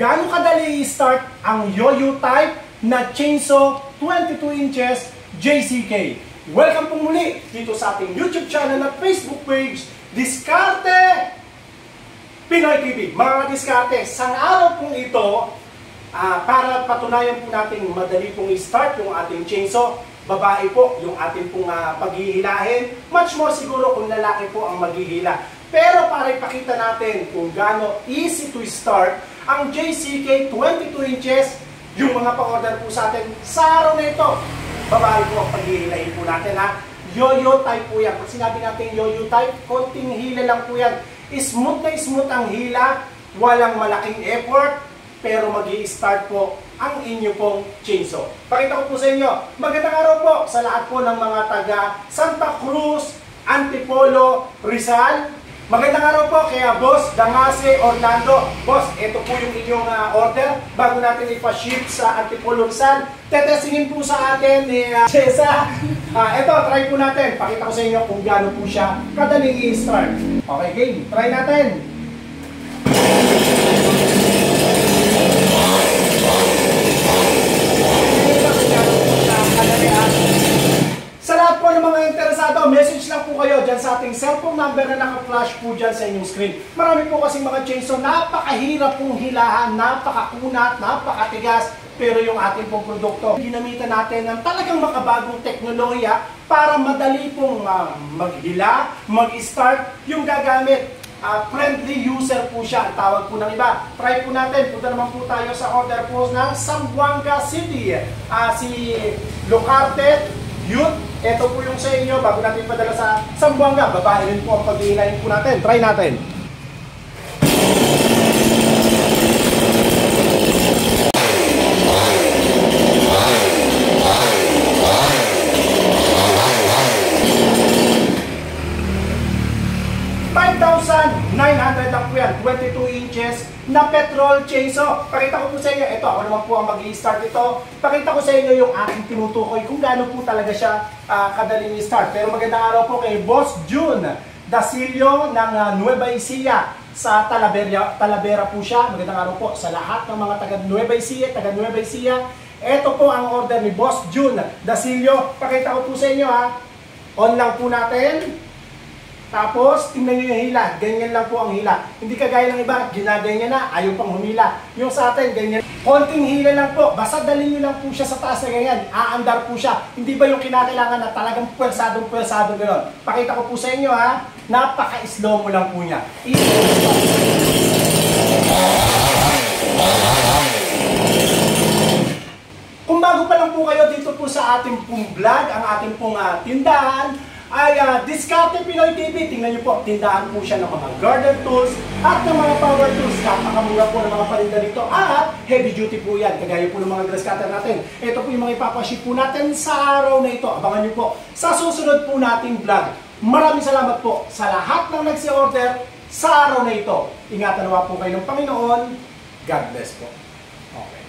gaano kadali i-start ang Yoyo type na chainsaw 22 inches JCK. Welcome po muli dito sa ating YouTube channel at Facebook page, Diskarte Pinoy TV. Mga diskarte, sa araw pong ito, para patunayan po natin madali pong i-start yung ating chainsaw, babae po yung ating pong paghihilahin, much more siguro kung lalaki po ang maghihila. Pero para ipakita natin kung gaano easy to start ang JCK 22 inches, yung mga pa-order po sa atin sa araw na ito, babae po ang paghihilahin po natin ha. Yoyo type po yan. Pag sinabi natin yoyo type, konting hila lang po yan. Smooth na smooth ang hila, walang malaking effort, pero mag-i-start po ang inyo pong chainsaw. Pakita ko po sa inyo. Magandang araw po sa lahat po ng mga taga Santa Cruz, Antipolo, Rizal. Magandang araw po kaya Boss Dangase Orlando. Boss, ito po yung inyong order. Bago natin ipa-ship sa Antipolo, Rizal, tetestingin po sa atin ni Chesa. Ito, try po natin. Pakita ko sa inyo kung gaano po siya kadaling i-start. Okay, game. Try natin. Sa lahat po ng mga interesado, message lang po kayo dyan sa ating cellphone number na naka-flash po dyan sa inyong screen. Marami po kasing mga chainsaw, napakahirap pong hilahan, napakakunat, napakatigas. Pero yung ating pong produkto, ginamitan natin ng talagang makabagong teknolohiya para madali pong maghila, mag-start yung gagamit. Friendly user po siya, ang tawag po ng iba. Try po natin, punta naman po tayo sa order po ng Zamboanga City. Si Lucarte Youth, ito po yung sa inyo, bago natin padala sa Zamboanga, babae rin po ang paghihilahin po natin. Try natin. $5,900 lang po yan, 22 inches na petrol chainsaw. Pakita ko po sa inyo, ito ako naman po ang mag-i-start ito. Pakita ko sa inyo yung aking tinutukoy kung gaano po talaga siya kadaling i-start. Pero magandang araw po kay Boss June Dasilio ng Nueva Ecija sa Talavera po siya. Magandang araw po sa lahat ng mga taga Nueva Ecija. Ito po ang order ni Boss June Dasilio. Pakita ko po sa inyo ha. On lang po natin. Tapos, tingnan nyo yung hila. Ganyan lang po ang hila. Hindi kagaya ng iba, ginaganyan na, ayaw pang humila. Yung sa atin, ganyan. Konting hila lang po. Basta dalhin nyo lang po siya sa taas na ganyan. Aandar po siya. Hindi ba yung kinakailangan na talagang pwersadong gano'n? Pakita ko po sa inyo ha. Napaka-slow mo lang po niya. Kung bago pa lang po kayo dito po sa ating pong vlog, ang ating pong tindahan, ay Diskarte Pinoy TV. Tingnan nyo po, tindahan po siya ng mga garden tools at ng mga power tools. Napakamura po ng mga parinda dito at heavy duty po yan. Kagaya po ng mga grass cutter natin. Ito po yung mga ipapaship po natin sa araw na ito. Abangan nyo po sa susunod po nating vlog. Maraming salamat po sa lahat ng nagsi-order sa araw na ito. Ingatan nawa po kayo ng Panginoon. God bless po. Okay.